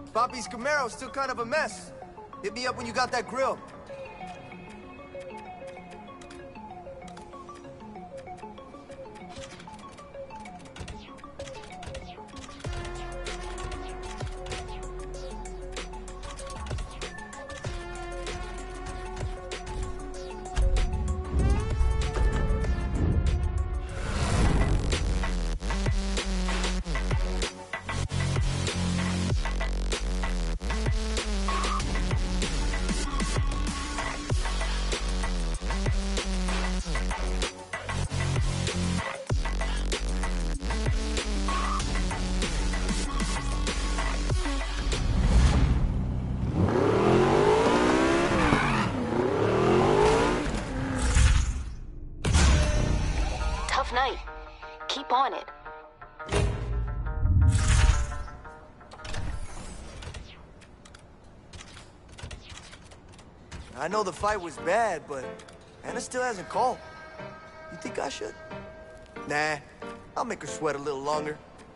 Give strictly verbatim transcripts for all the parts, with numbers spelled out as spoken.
Bobby's Camaro's still kind of a mess. Hit me up when you got that grill. Night. Keep on it. I know the fight was bad, but Anna still hasn't called. You think I should? Nah, I'll make her sweat a little longer.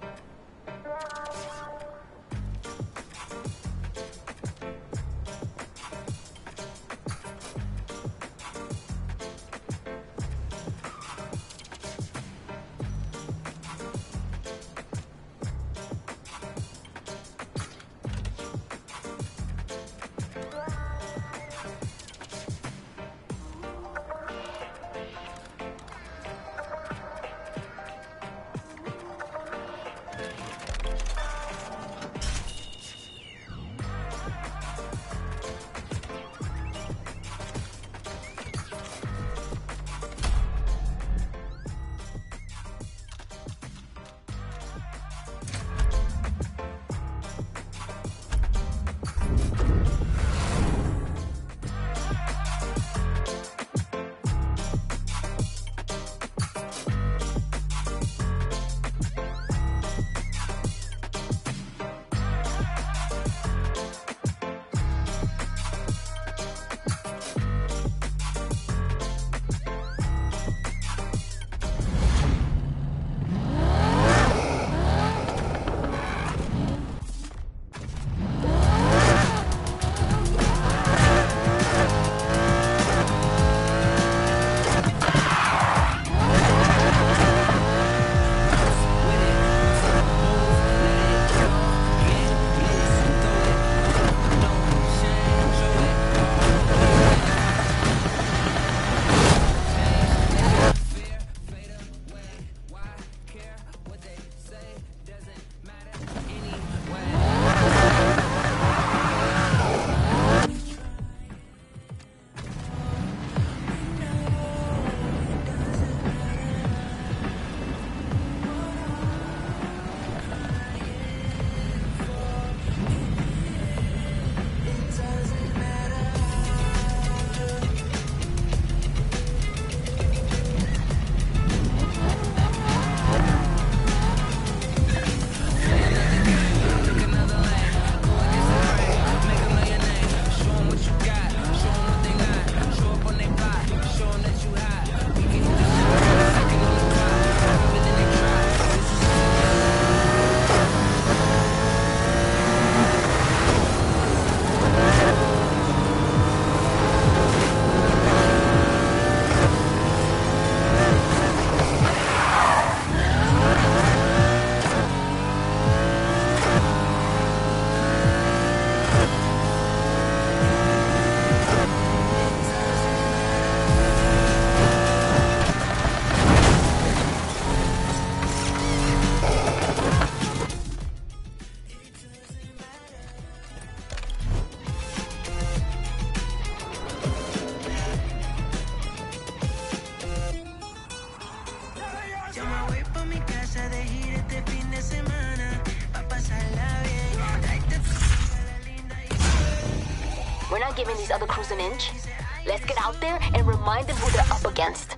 We're not giving these other crews an inch. Let's get out there and remind them who they're up against.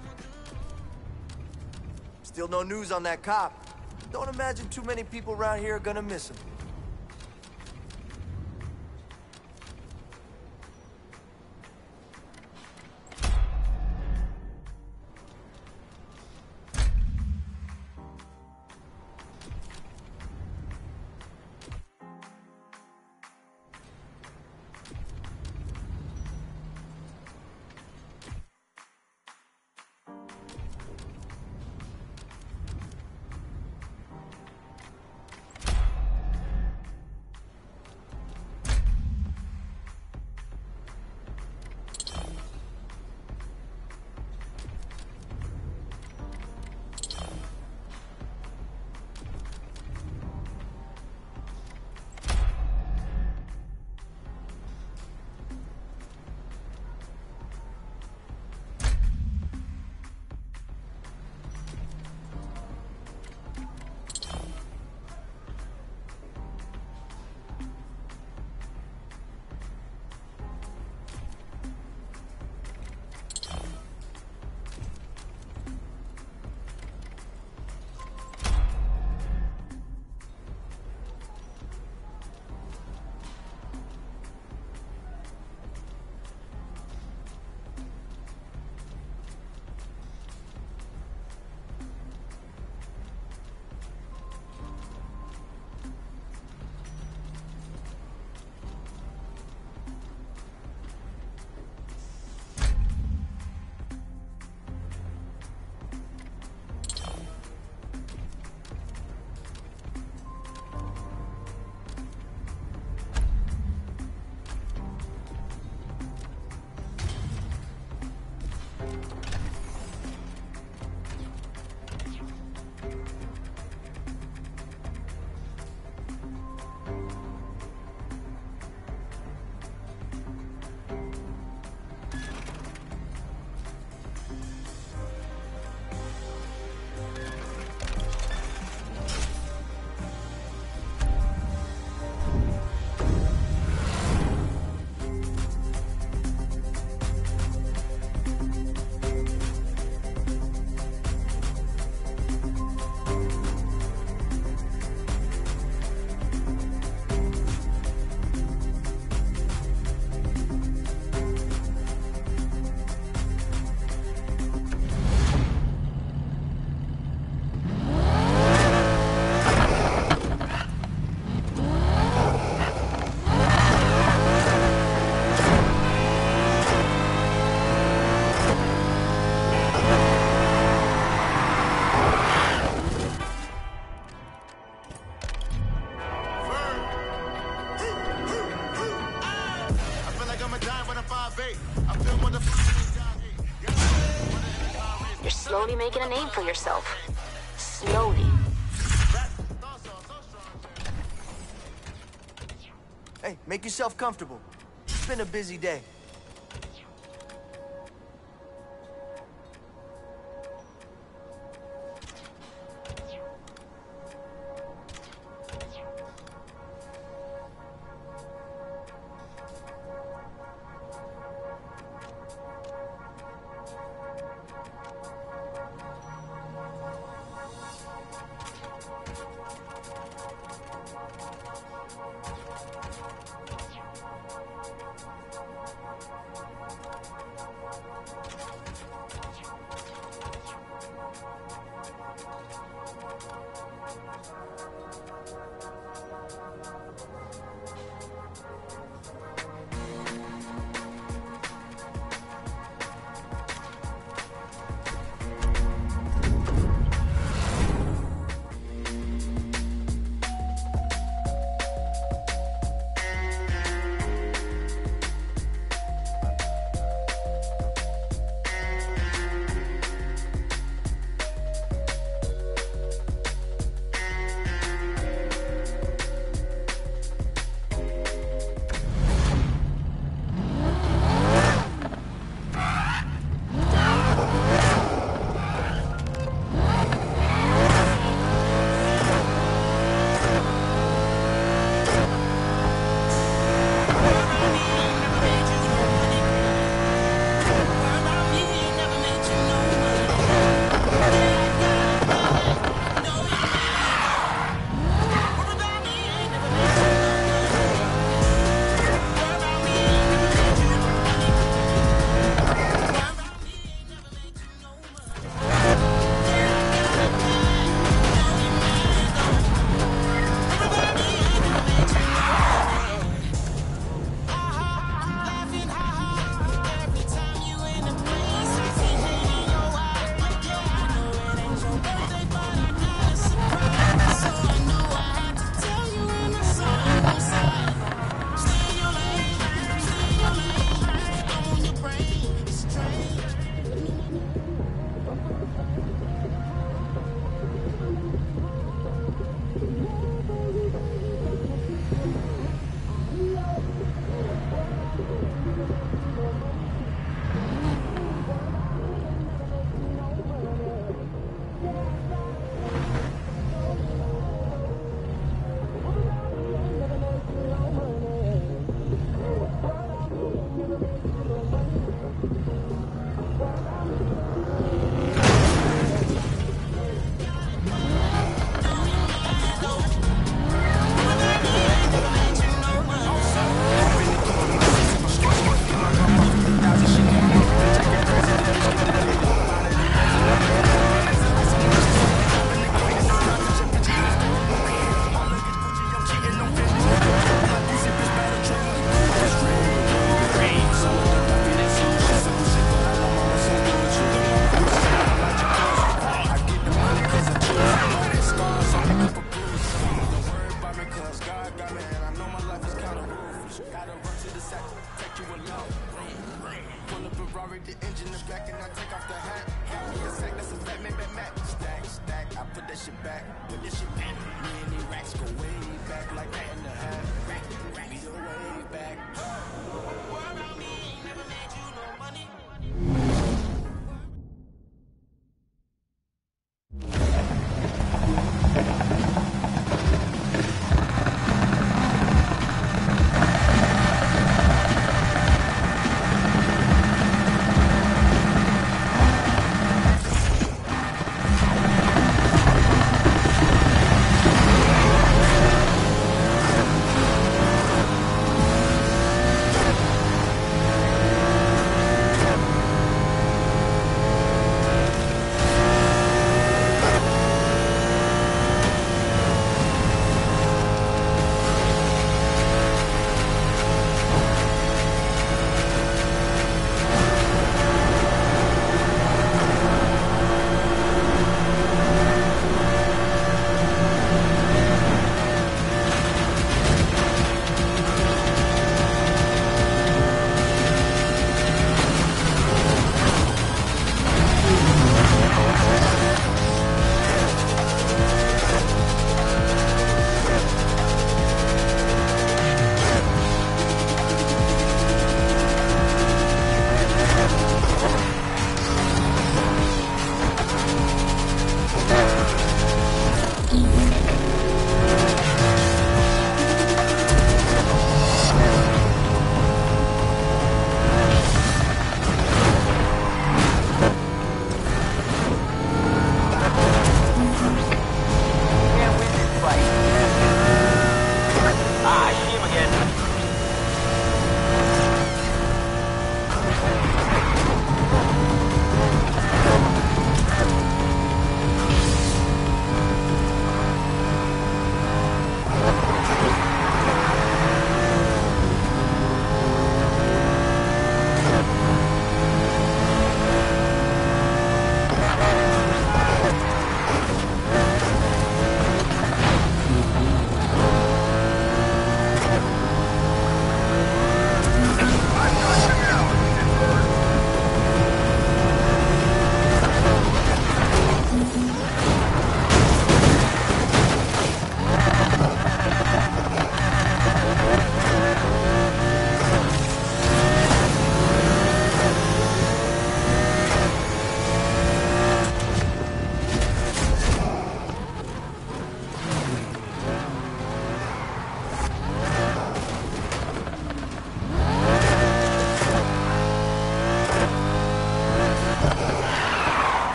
Still no news on that cop. Don't imagine too many people around here are gonna miss him. You're slowly making a name for yourself. Slowly. Hey, make yourself comfortable. It's been a busy day.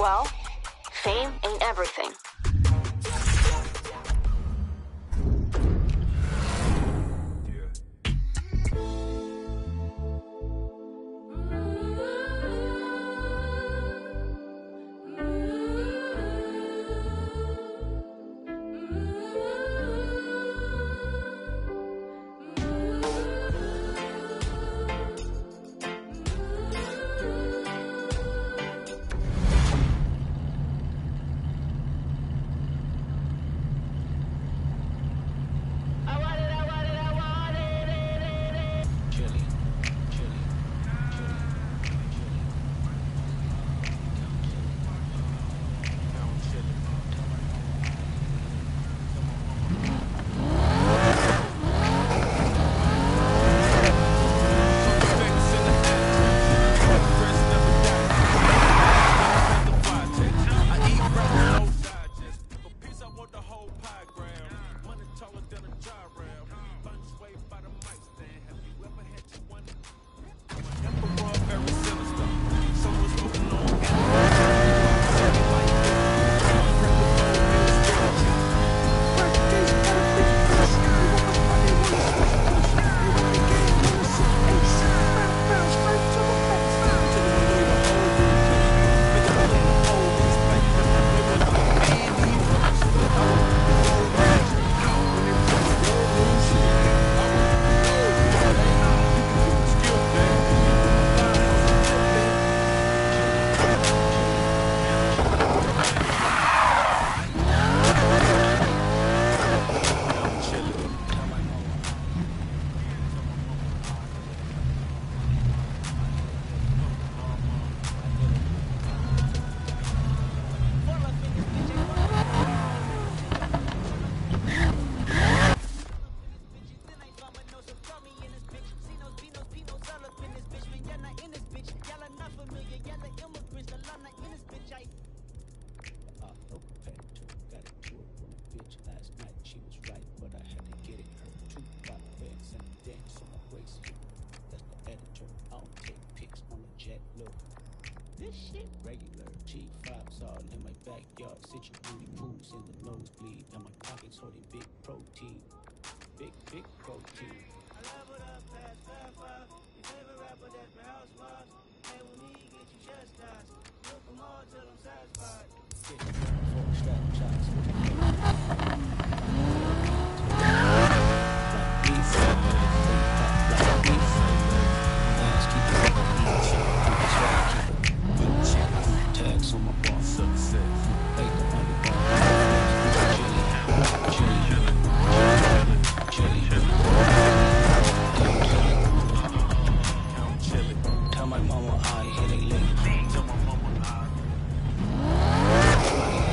Well, fame ain't everything. This shit regular. G fives all in my backyard. Sit your booty pools in the nosebleed. And my pockets holding big protein. Big, big protein. I leveled up past five five. Your favorite rapper that's my housewives. Hey, with me, get you chastised. Look them all till I'm satisfied. Get four strap shots. Like beef. Like beef. Last keep it on the beach. That's right, keep it. Tags on my wall. Success. Make the money go. Chili. Chili. Tell my mama I hit it late. Tell my mama I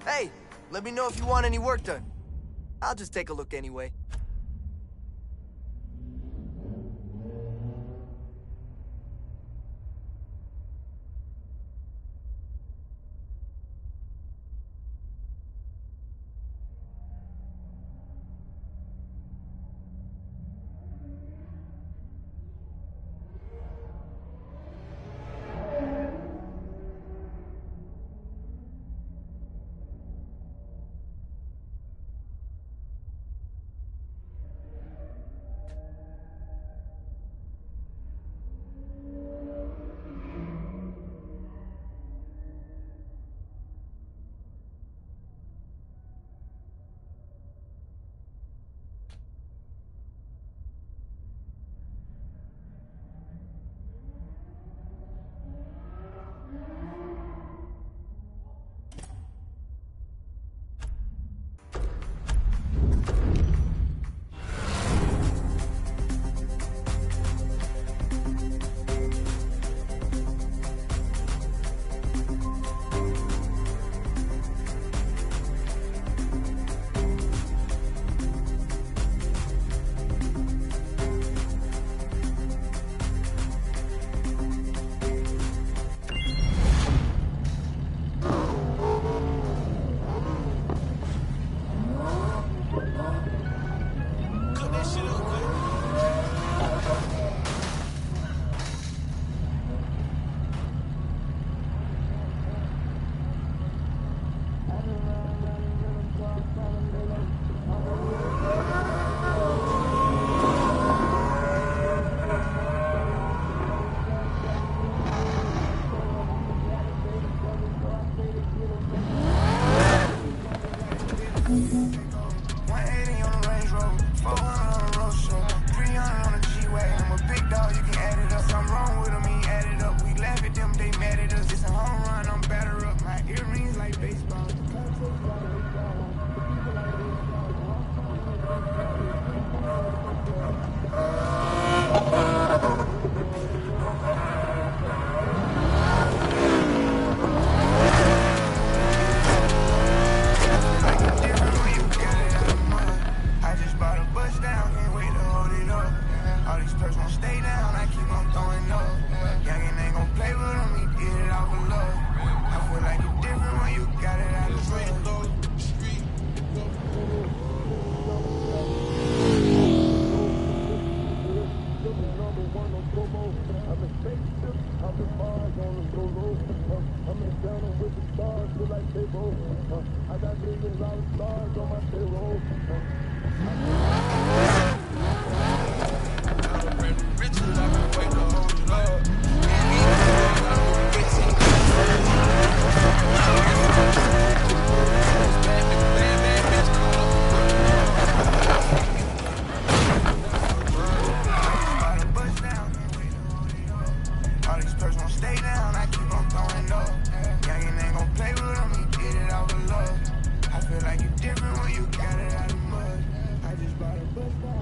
Hey, let me know if you want any work done. I'll just take a look anyway. Feel like you're different when you got it out of mud. I just bought a bus stop.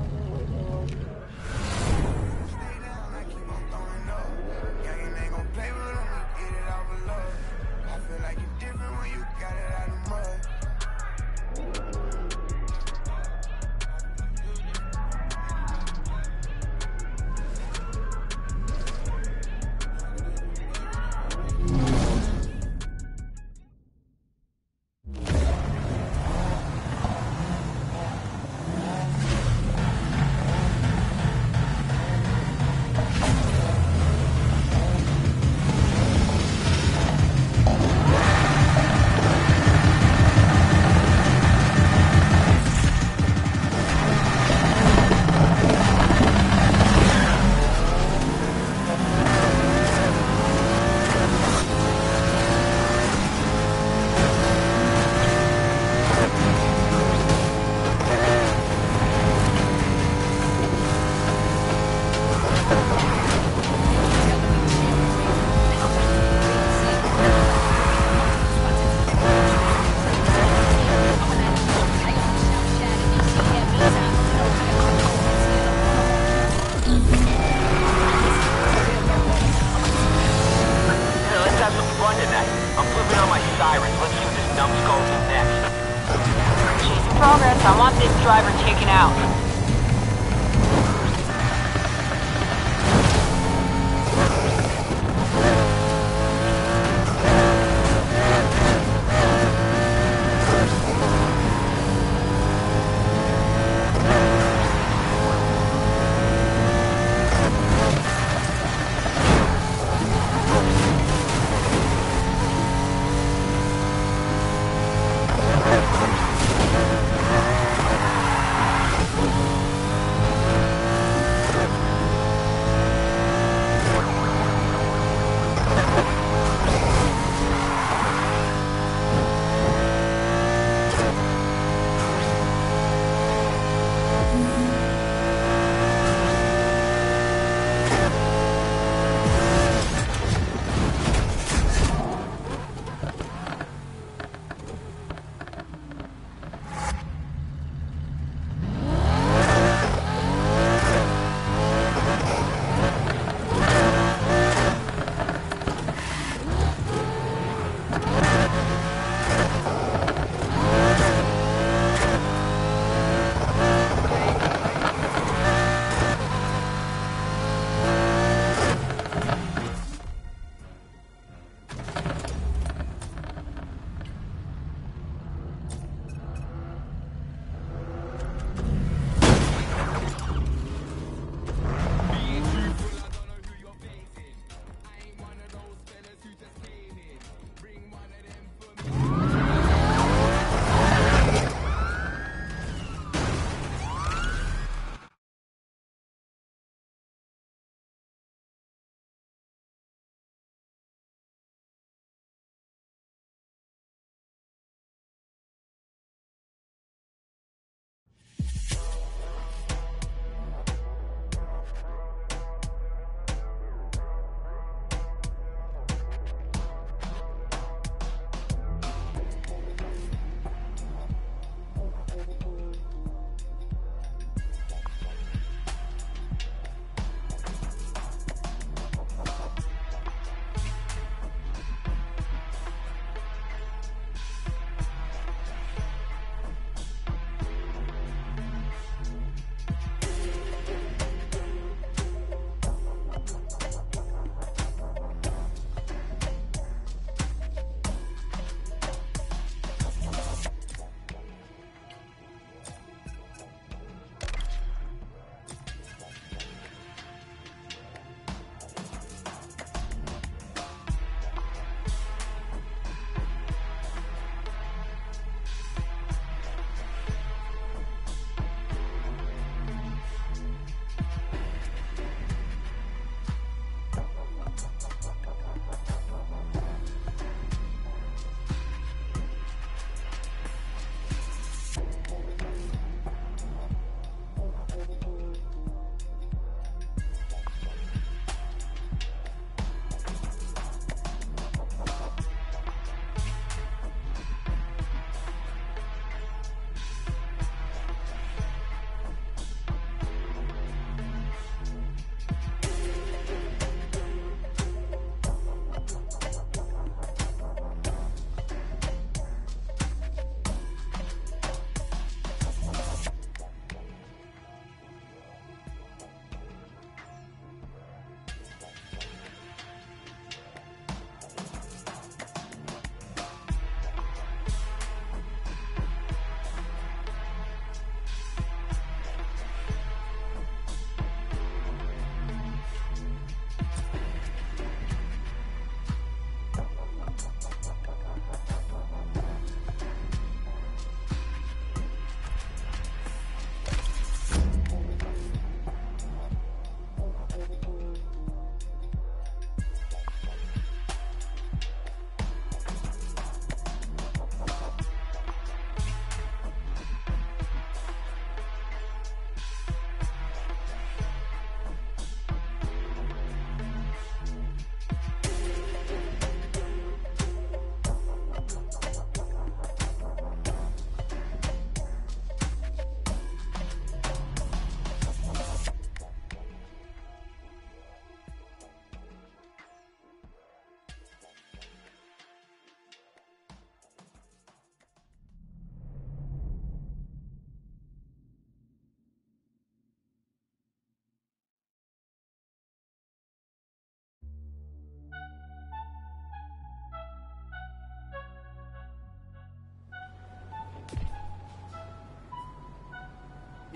Moving on my sirens. Let's see what this numbskull do next. Chasing progress. I want this driver taken out.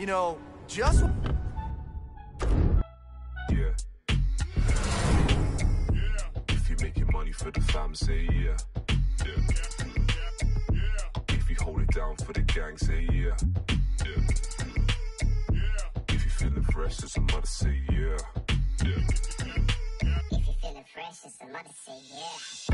You know, just... Yeah. If you're making money for the fam, say yeah. If you hold it down for the gang, say yeah. If you're feeling fresh, as a mother, say yeah. If you're feeling fresh, as a mother, say yeah.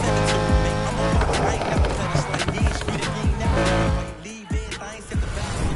Leave it, I ain't set the bounds.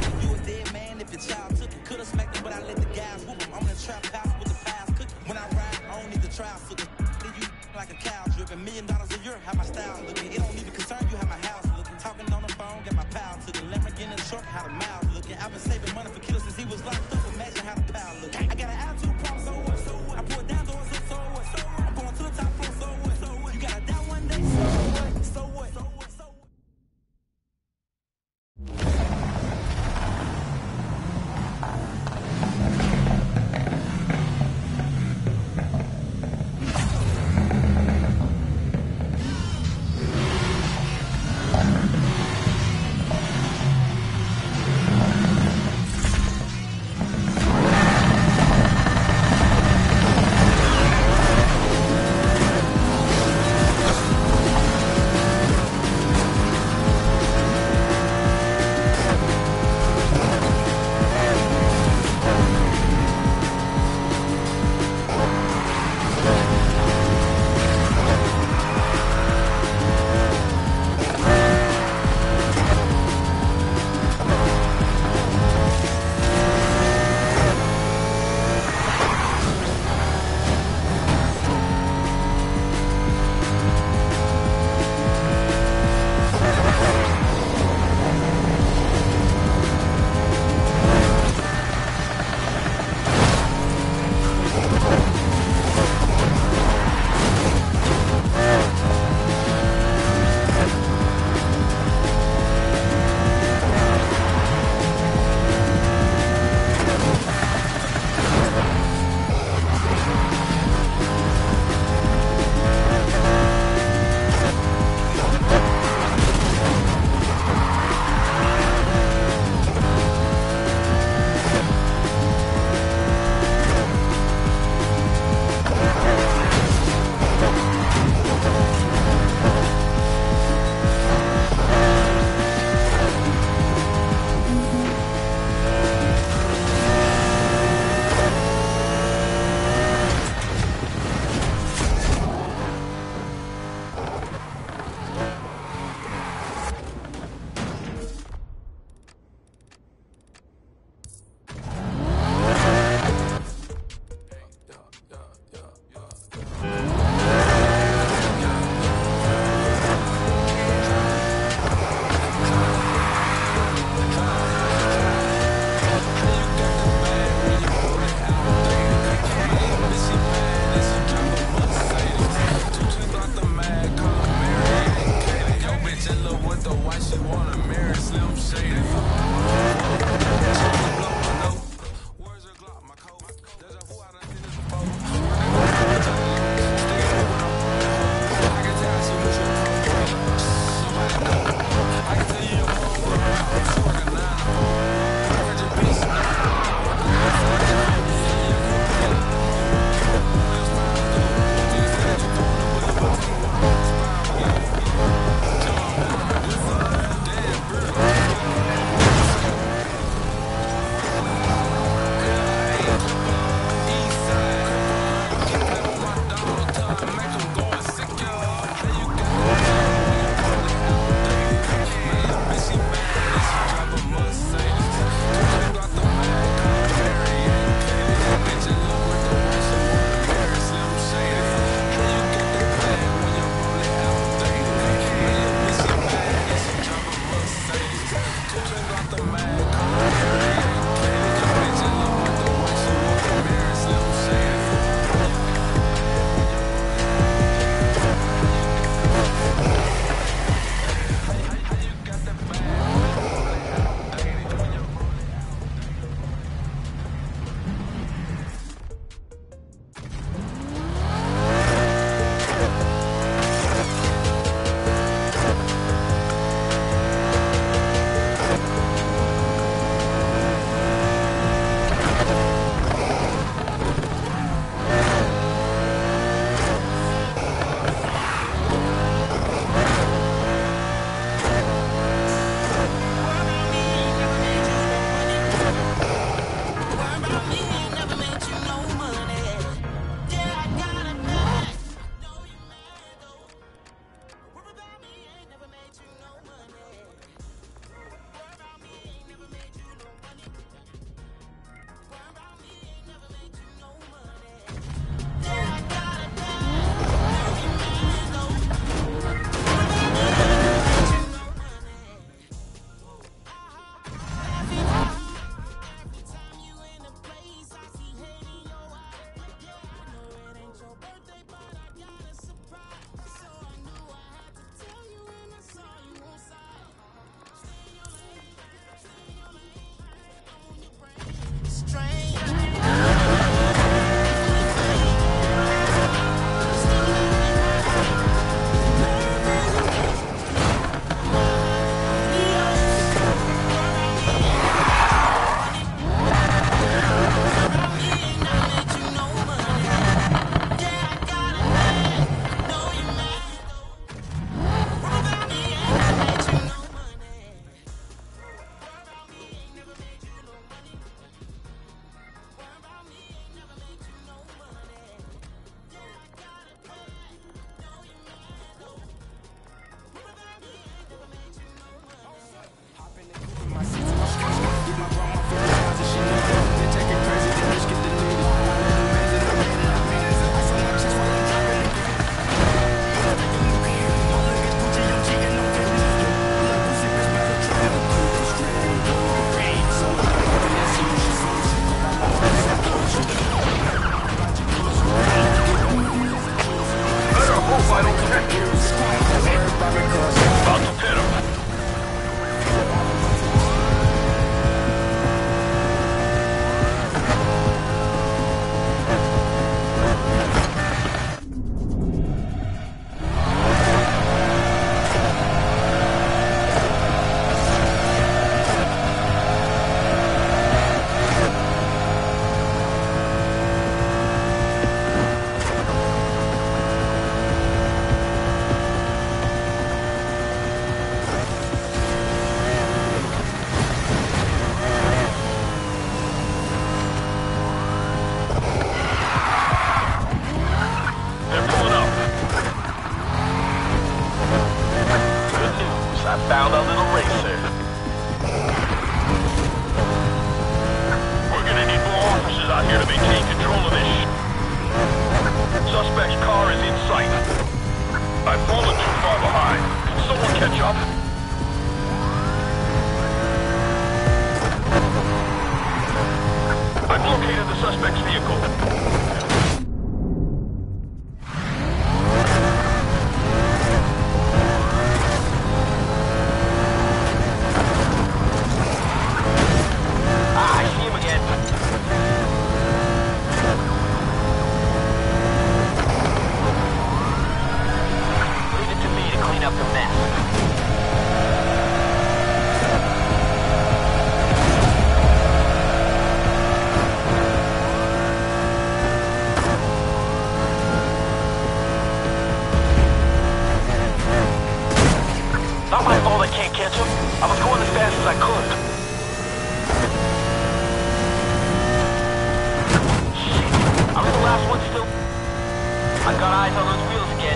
Got eyes on those wheels again.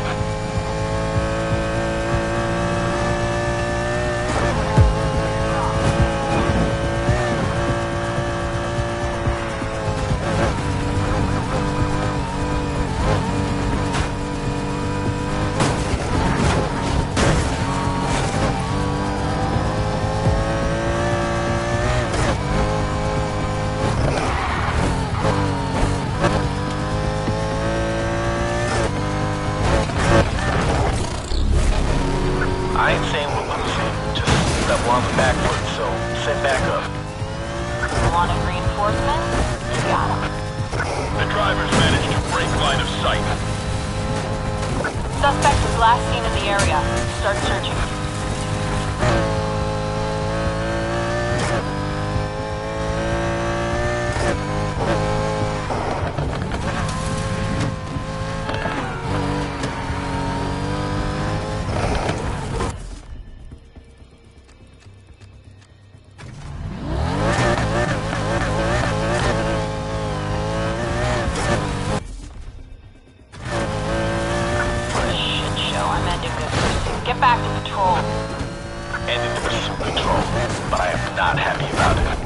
I ain't saying we're losing, just that we're on the back foot, so send back up. Wanted reinforcements? Got 'em. The drivers managed to break line of sight. Suspect was last seen in the area. Start searching. Get back to patrol. Ended the pursuit patrol, but I am not happy about it.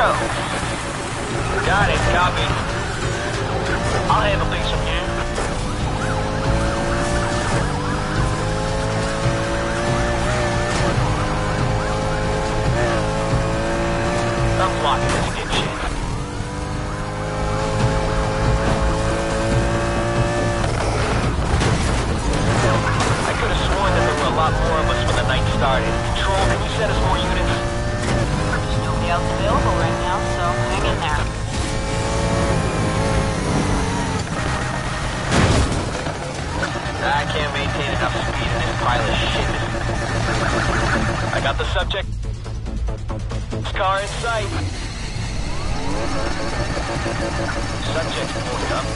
road. Got it, copy. I'll handle things from here. I'm blocking this dipshit. I could have sworn that there were a lot more of us when the night started. Control, can you set us more units? There's nobody else available right now, so hang in there. I can't maintain enough speed in this pile of shit. I got the subject. Car in sight. Subject pulled up.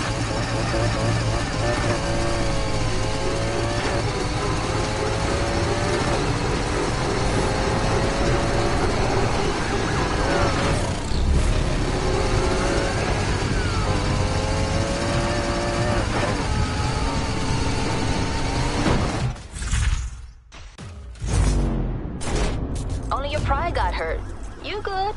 Only your pride got hurt. You good?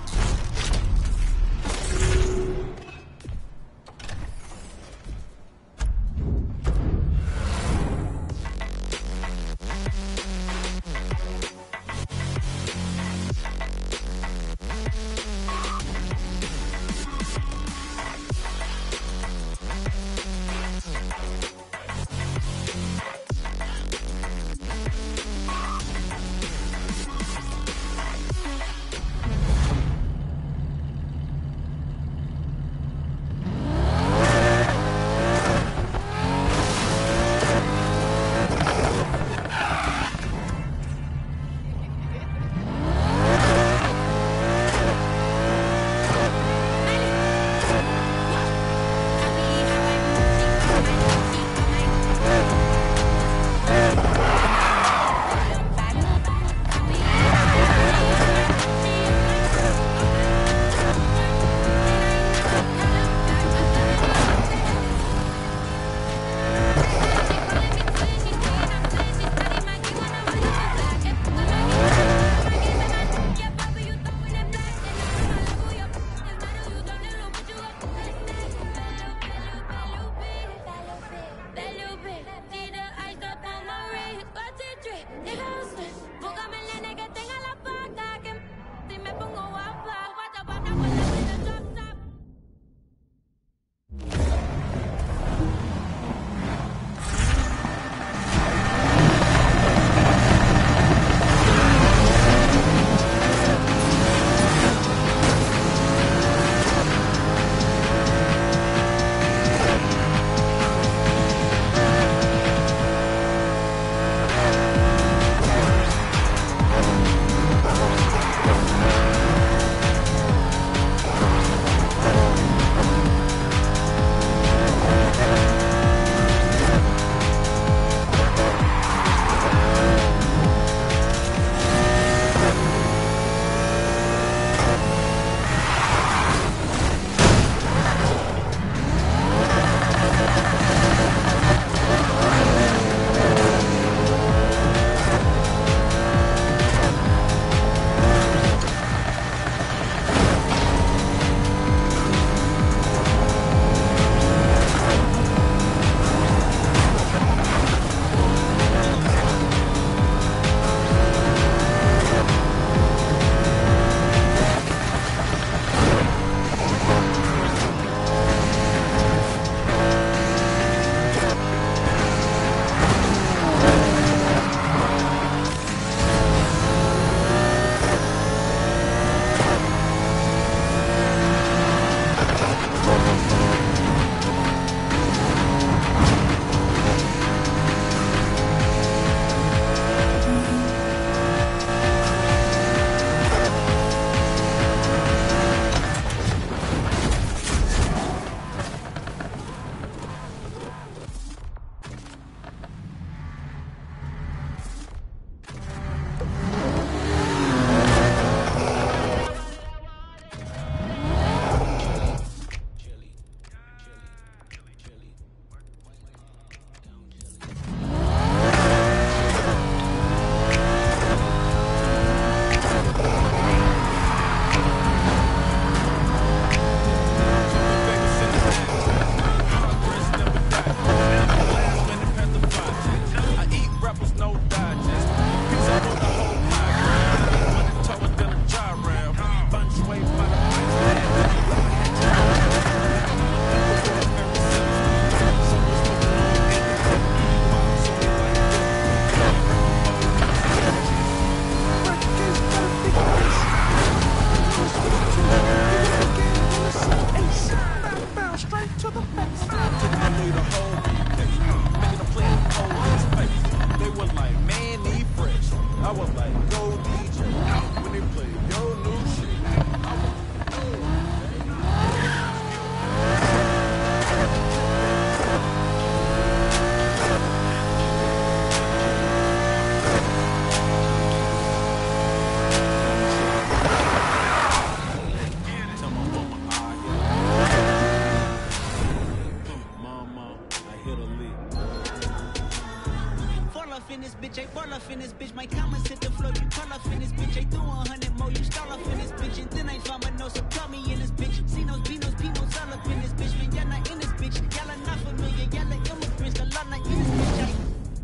Fall off in this bitch, I fall off in this bitch. My comments hit the floor, you call off in this bitch. I do a hundred more, you stall off in this bitch. And then I found my nose, so call me in this bitch. See those Beanos, Pimos all up in this bitch. Man, y'all not in this bitch. Y'all are not familiar, y'all are immigrants. The law not in this bitch. I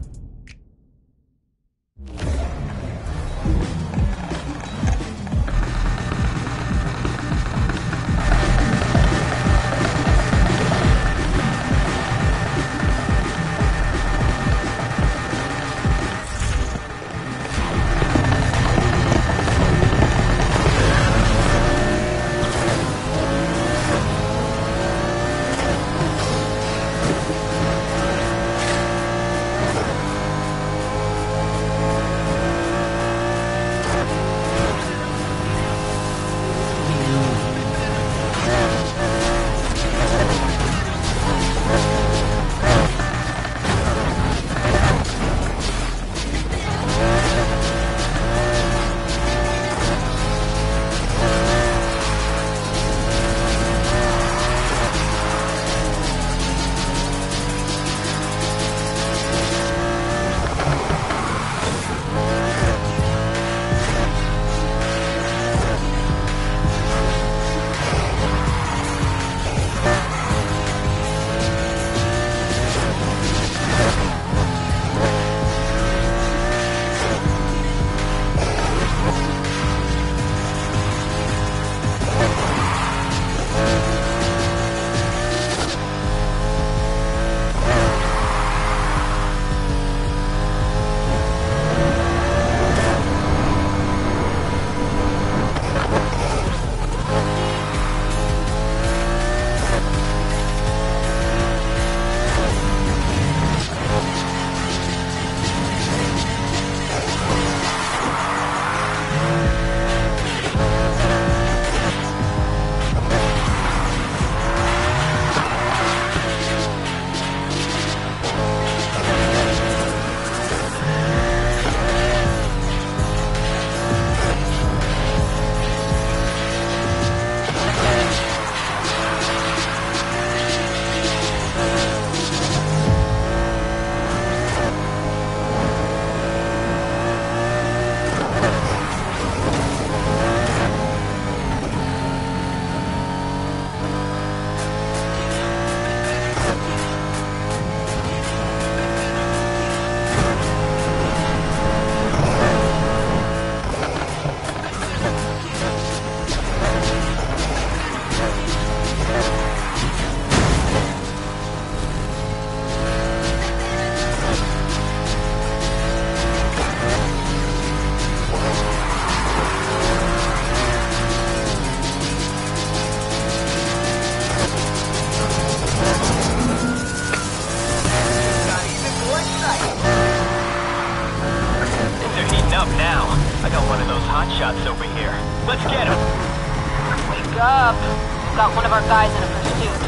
hotshots over here. Let's get him. Wake up. We've got one of our guys in a pursuit.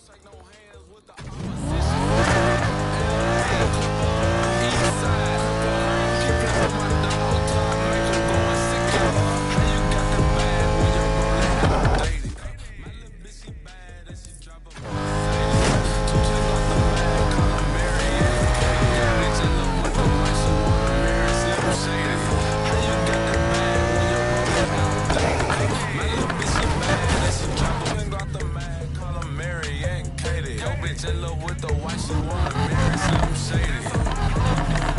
with the white, she wanna marry Slim Shady.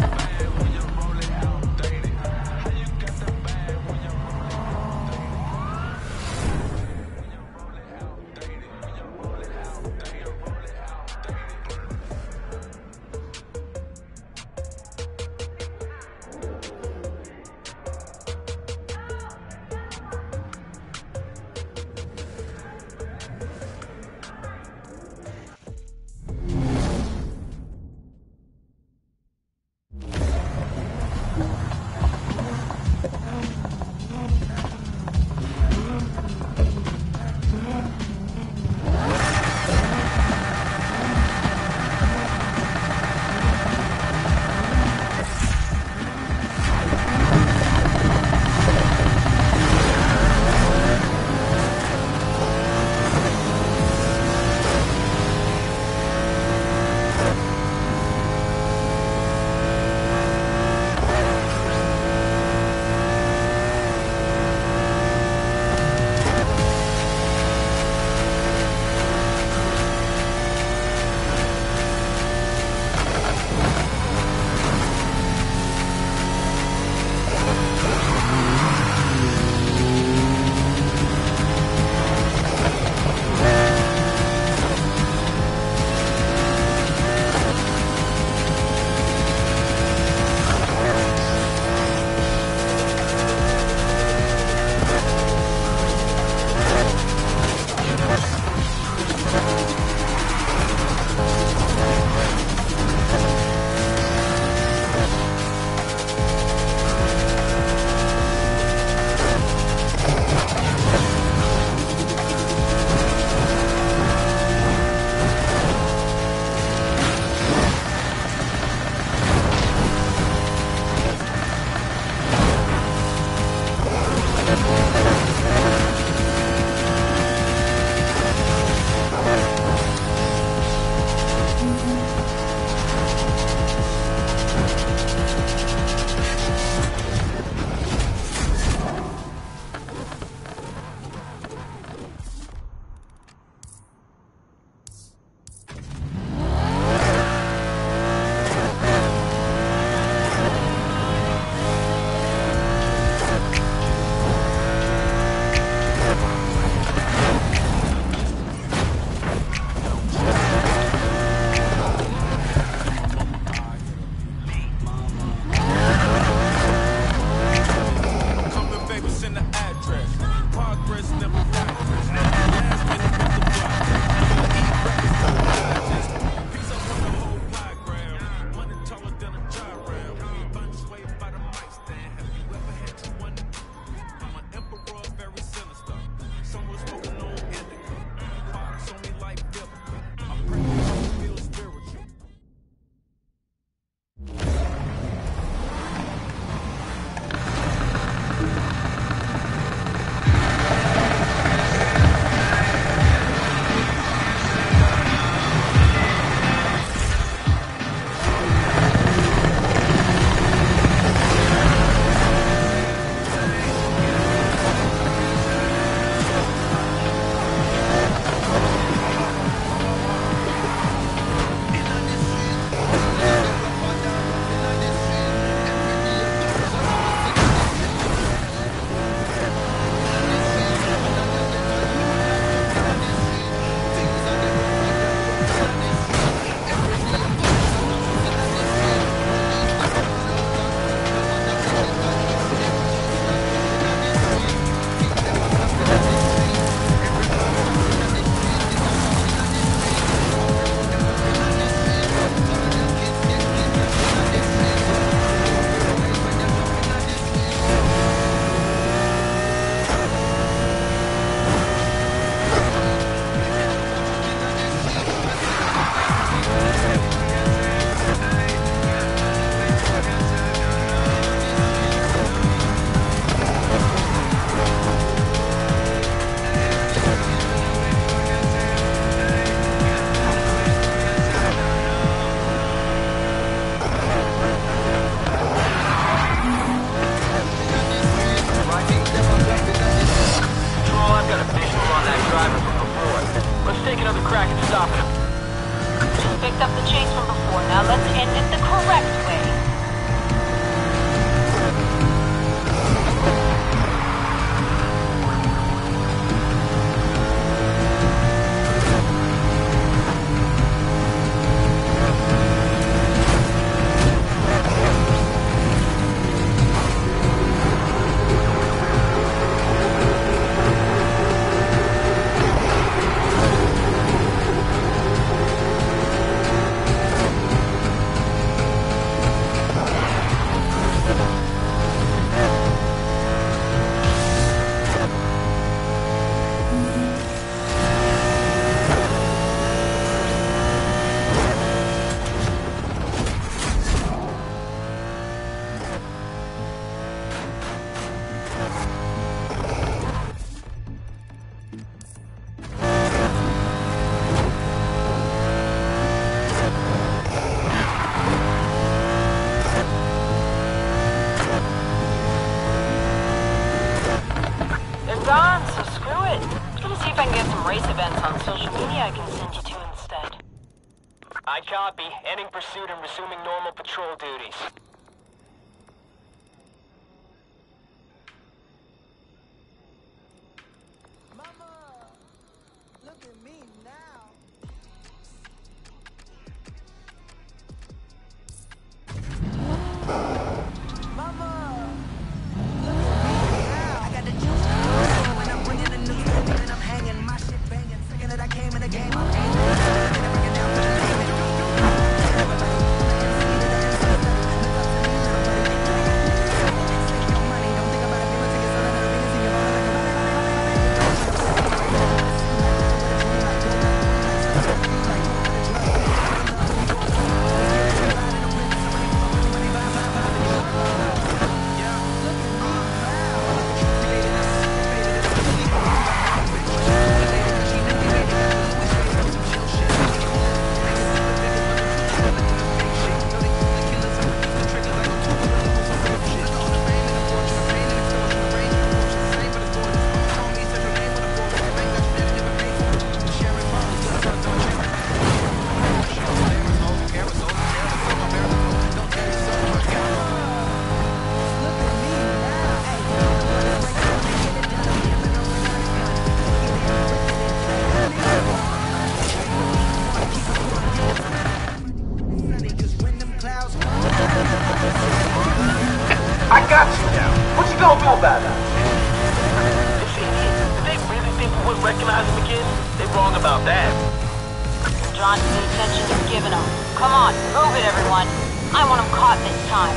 picked up the chase from before. Now let's end it the correct way. Gone, so screw it. I'm gonna see if I can get some race events on social media I can send you to instead. I copy. Ending pursuit and resuming normal patrol duties. Mama, look at me now. Mama, look at me now. I got the juice when I'm bringing the news and I'm hanging my shit banging. Second that I came in the game, I'm hanging. Down for the name. I got you now. What you gonna do about that? This idiot, did they really think we wouldn't recognize him again? They wrong about that. Drawn to the attention you're giving them. Come on, move it, everyone. I want them caught this time.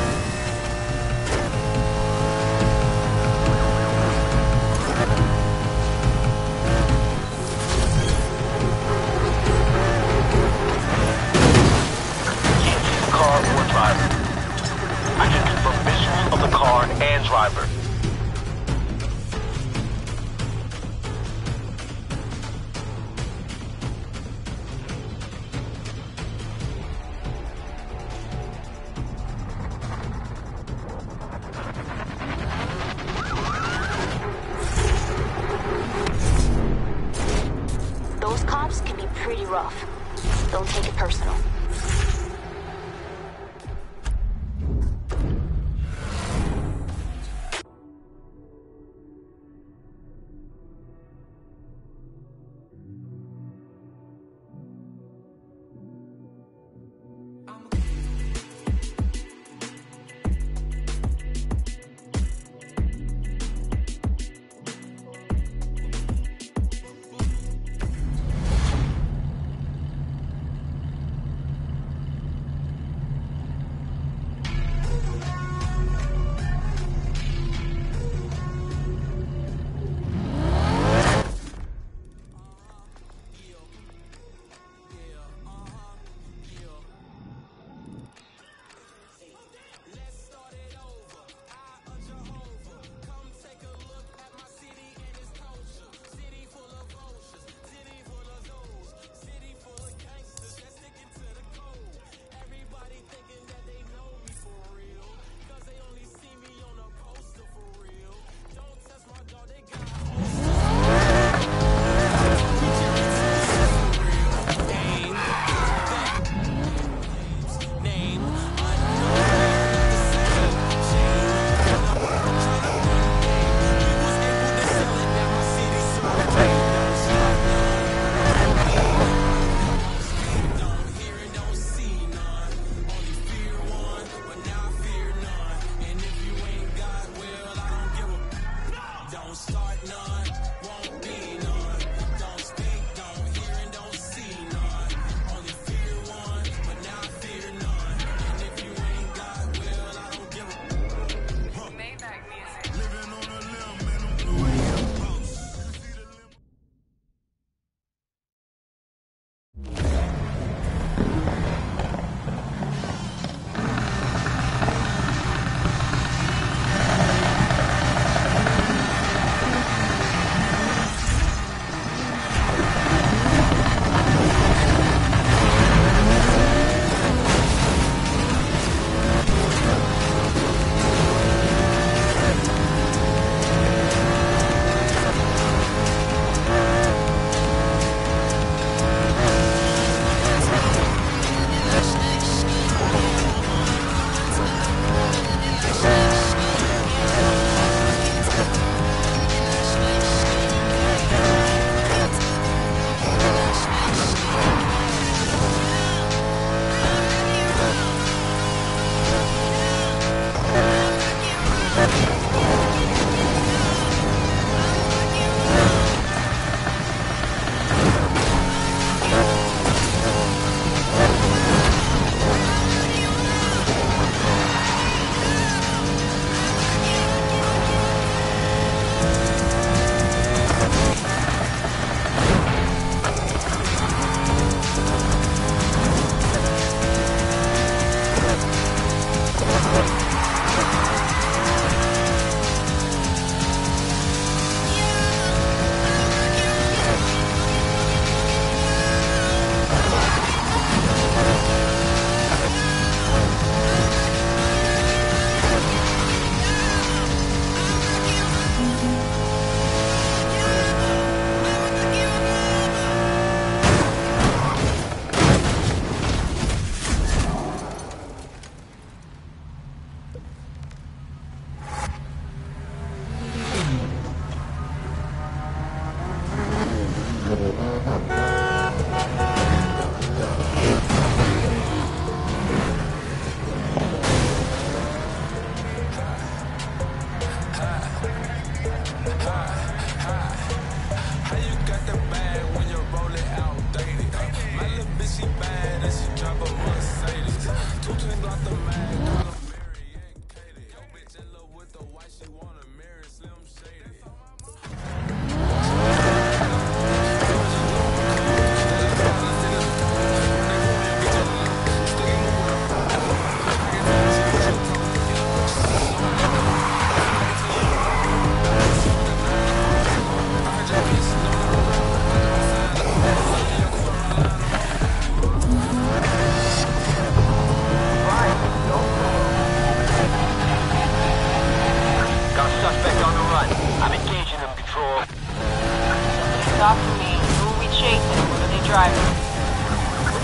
Can't see the car or driver. I can confirm visual of the car and driver. Those cops can be pretty rough. Don't take it personal.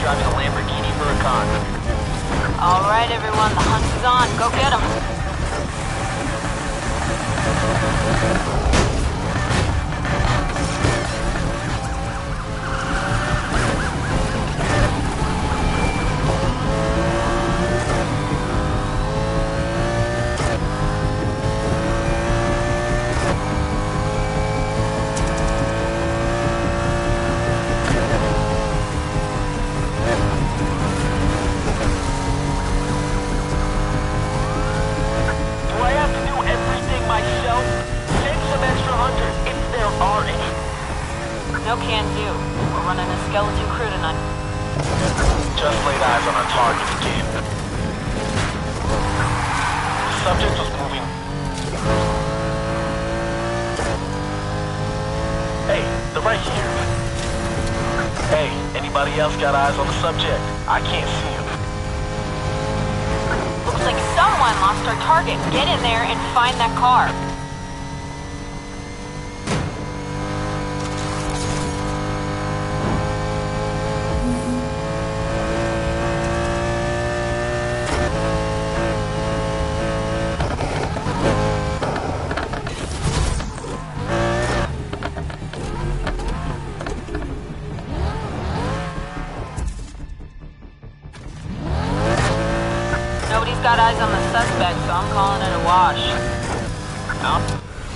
driving a Lamborghini Huracan. All right, everyone, the hunt is on. Go get him. No can do. We're running a skeleton crew tonight. Just laid eyes on our target again. The subject was moving. Hey, they're right here. Hey, anybody else got eyes on the subject? I can't see him. Looks like someone lost our target. Get in there and find that car. Nobody's got eyes on the suspect, so I'm calling it a wash. No?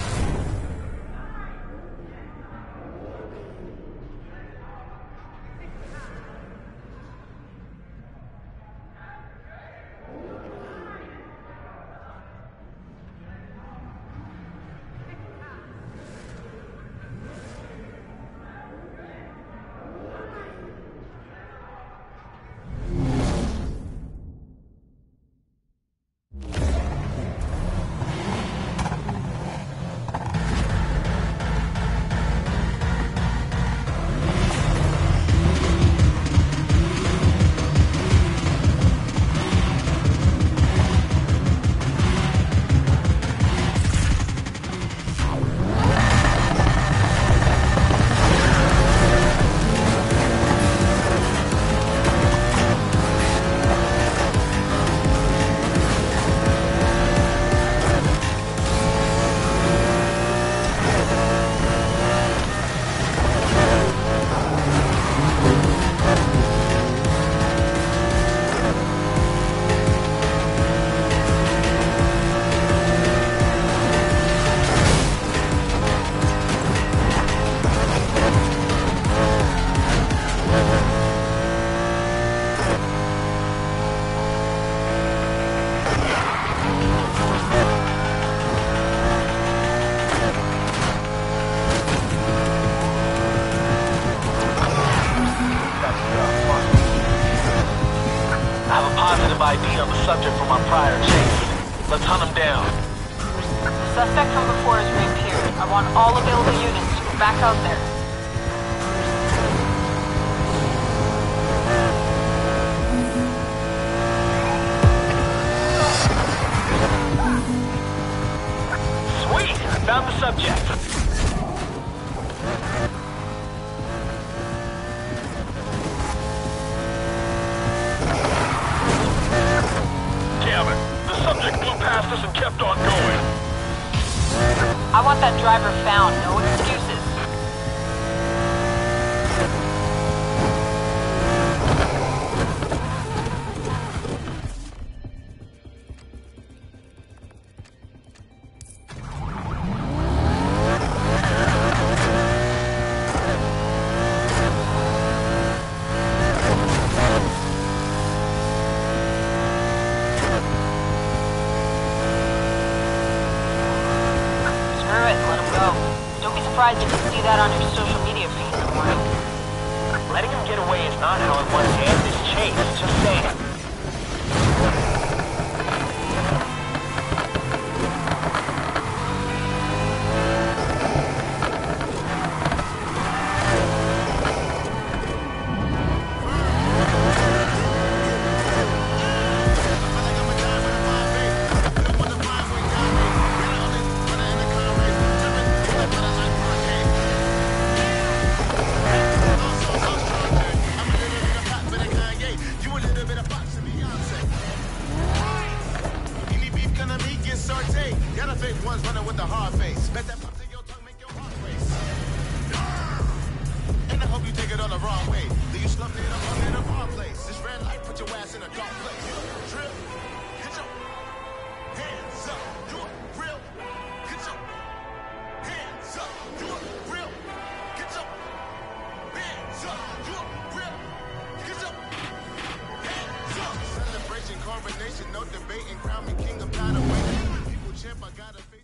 I D on the subject from our prior chase. Let's hunt him down. The suspect from before has reappeared. I want all available units to go back out there. Sweet! Found the subject. Past us and kept on going. I want that driver found. No excuses. Surprised you can see that on your social media feed in the morning. Letting him get away is not how I want to end this chase, just saying. Got a fake ones running with the hard face. Bet that pop to your tongue make your heart race. And I hope you take it all the wrong way. Do you slump it up in a wrong place? This red light put your ass in a dark place. Drip, get your hands up. You a real, get your hands up. You a real, get your hands up. You a real, get your hands up. Celebration, coronation, no debating. Crown me king of God away. People champ, I gotta face.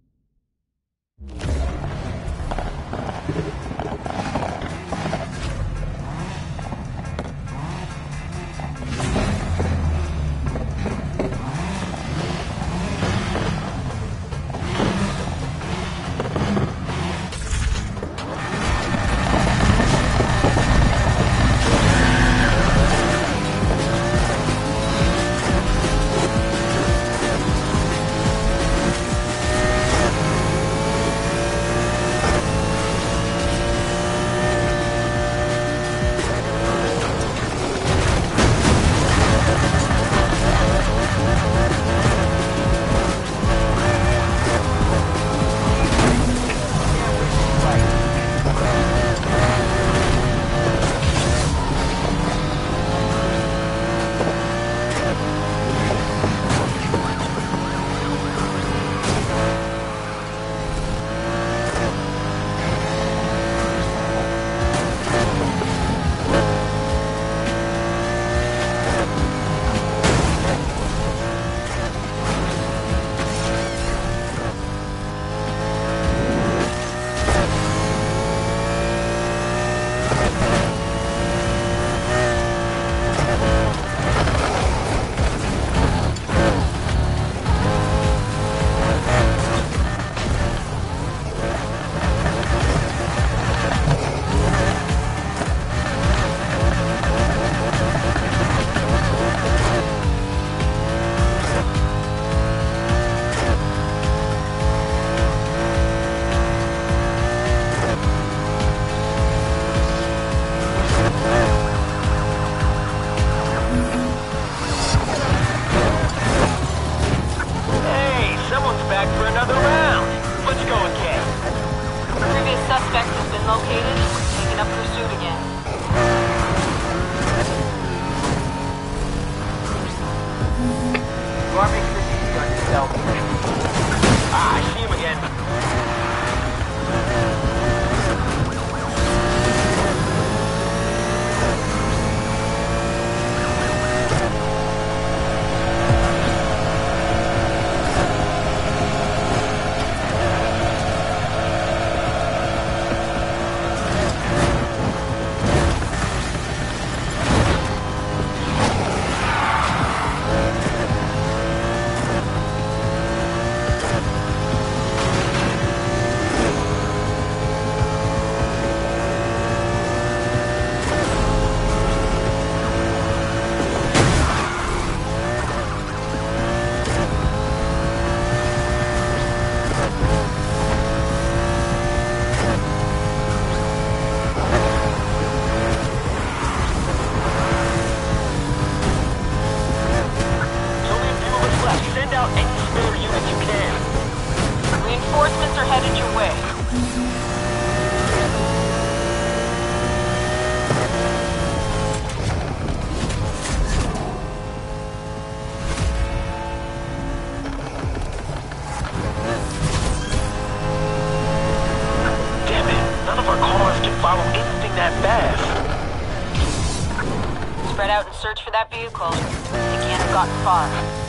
Spread out and search for that vehicle. They can't have gotten far.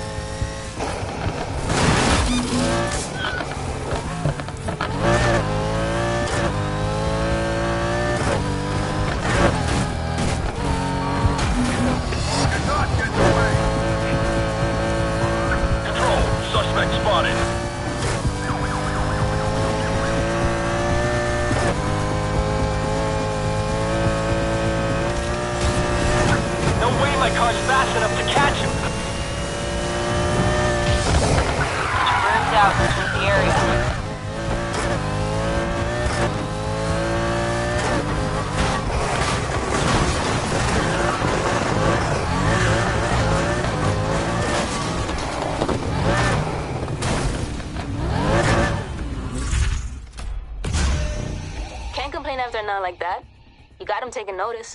Control, suspect spotted. My car's fast enough to catch him. Burns out with the area. like that. You got him taking notice.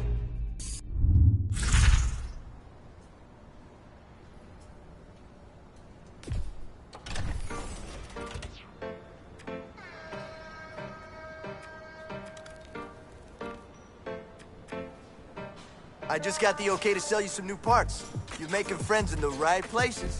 I just got the okay to sell you some new parts. You're making friends in the right places.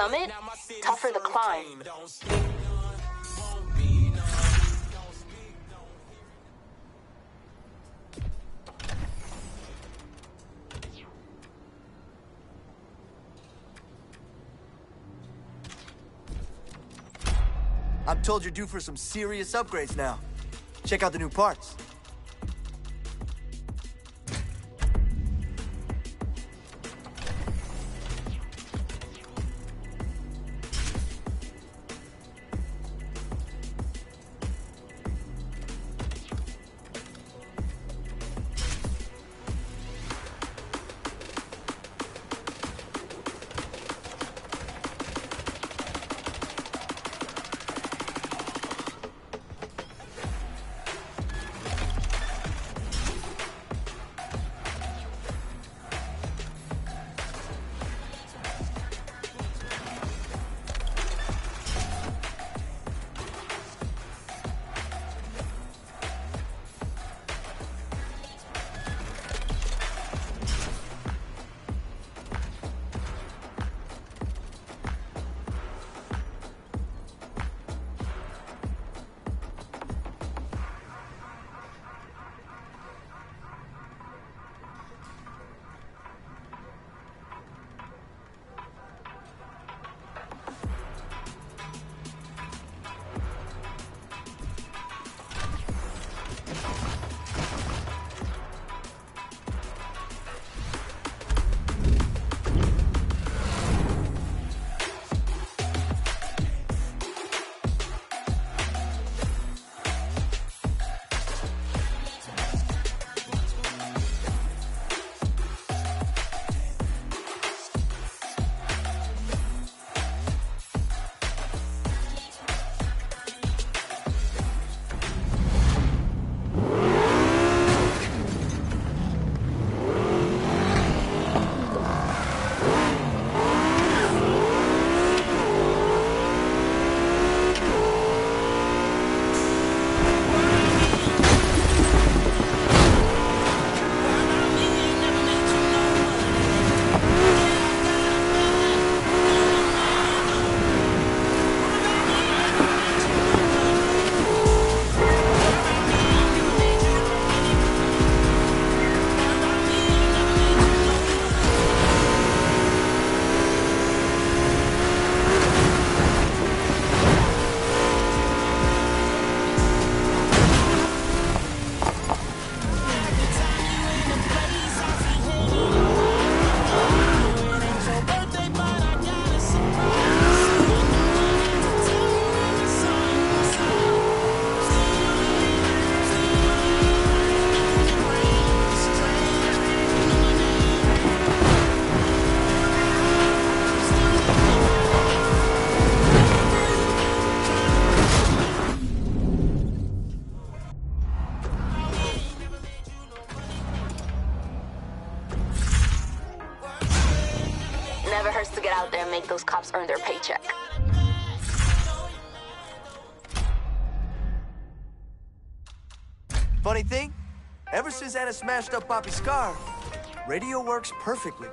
summit, tougher the climb. I'm told you're due for some serious upgrades now. Check out the new parts. Never hurts to get out there and make those cops earn their paycheck. Funny thing, ever since Anna smashed up Poppy's car, radio works perfectly.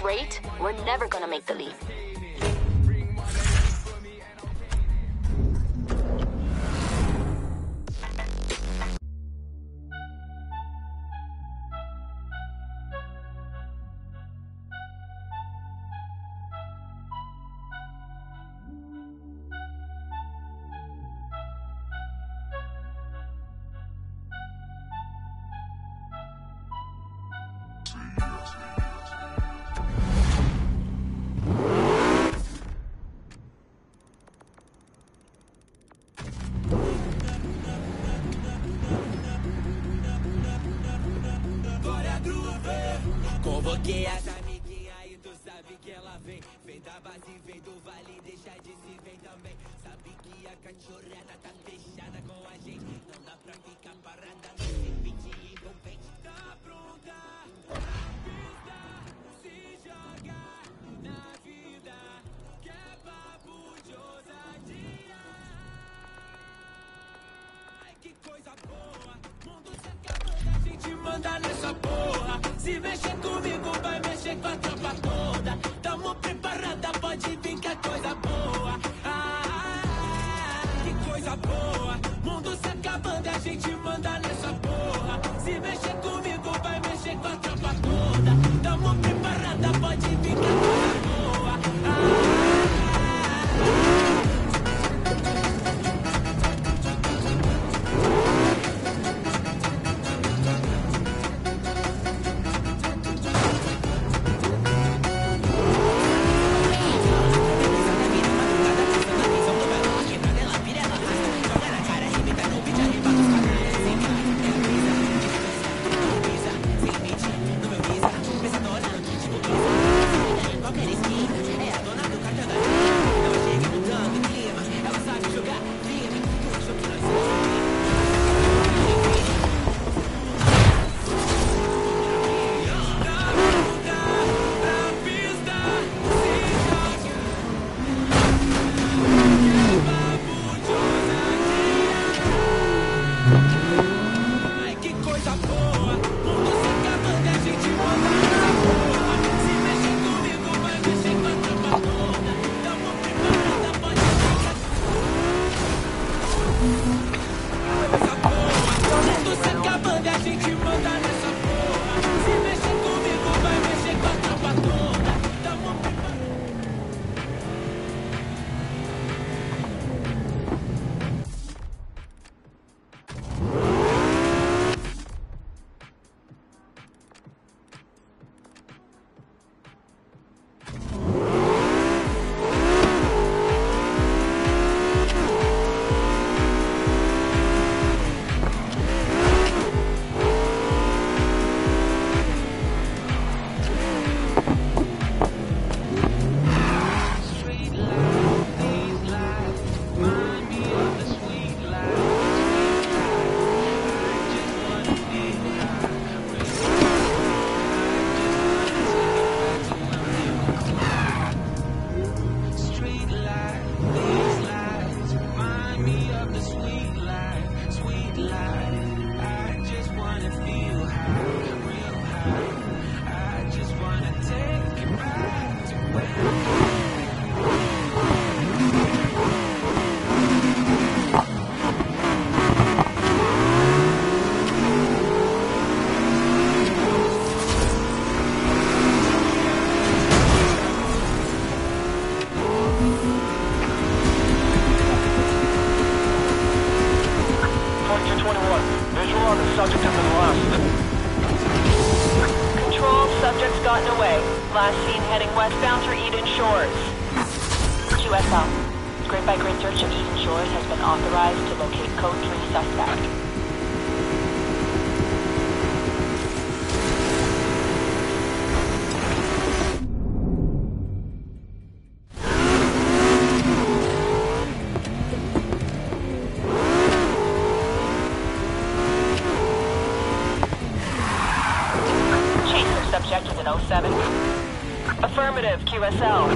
rate, we're never gonna make the leap. Convoquei as amiguinhas e tu sabe que ela vem. Vem da base, vem do vale, deixa de se vem também. Sabe que a cachorrada tá fechada com a gente. Não dá pra ficar parada nesse beat envolvente. Tá pronta pra pista, se joga na vida, que é papo de ousadia. Ai, que coisa boa, mundo se acabando, a gente manda nessa porra. Se mexer comigo, vai mexer com a tropa toda. Tamo preparada, pode vir que é coisa boa. Ah, ah, ah, que coisa boa. Mundo se acabando, a gente manda nessa porra. Se mexer comigo, vai mexer com a tropa toda. Tamo preparada, pode vir que é coisa boa. Ah, ah, ah. Last seen heading westbound through Eden Shores. Q S L. Grid-by-grid search of Eden Shores has been authorized to locate Code three suspect. Subject is in oh seven. Affirmative, Q S L.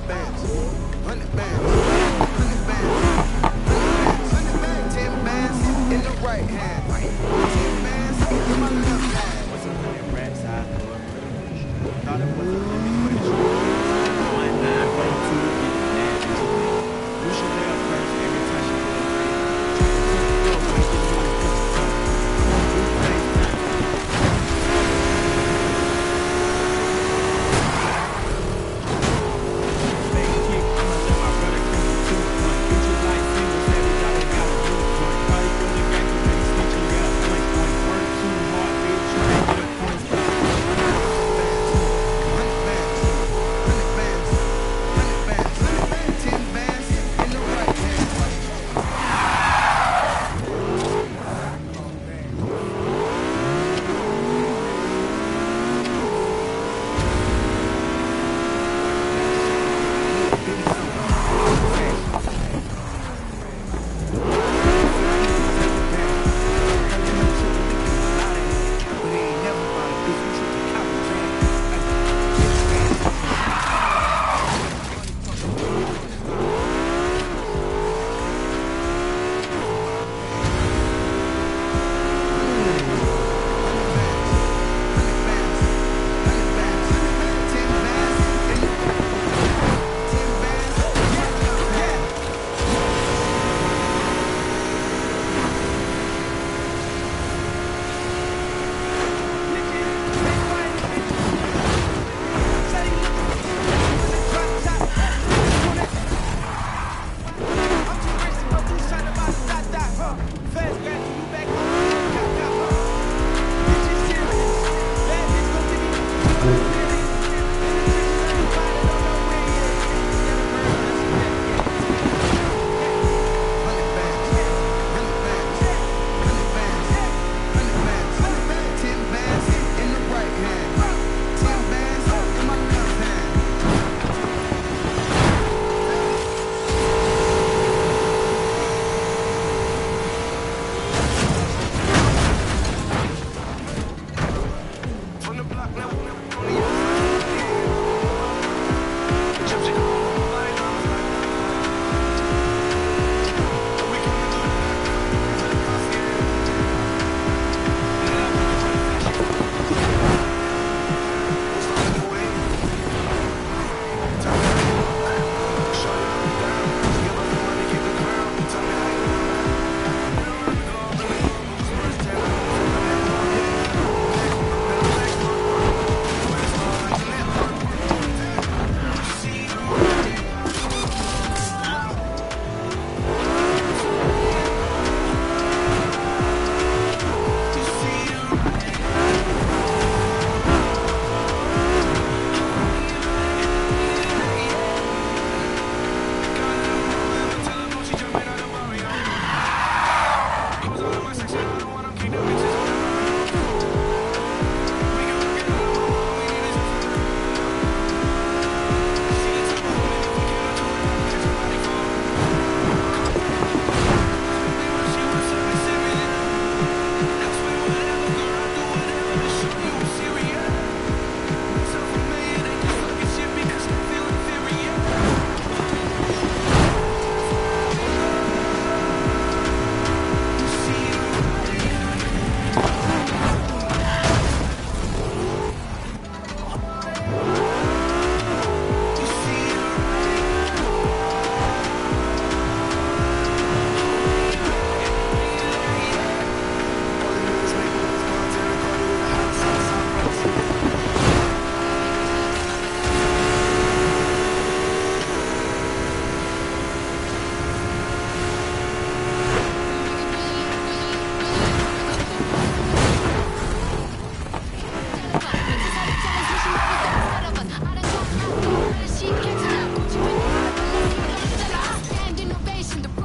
bands, hundred bands, hundred bands, hundred bands, ten bands in the right hand, ten bands in my left hand. What's a hundred racks I throw up for the push? Thought it was a limit for the show. One nine one two get the mad into me. You should lay up first every time she put up free. Try to take the girl when you get you in the picture. Do FaceTime. Fake kick, I'ma let my brother kill the two point. Bitches like singles, every dollar got a blue point. Party from the gang, so they snitching, got a point point. Work too hard, bitch, you ain't get a point point. Hundred bands, hundred bands, hundred bands, hundred bands, ten bands in the right hand. But he ain't never found a bitch who took the copper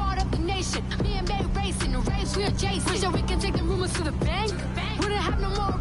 We're Jason. Wish that we can take the rumors to the bank. Wouldn't have no more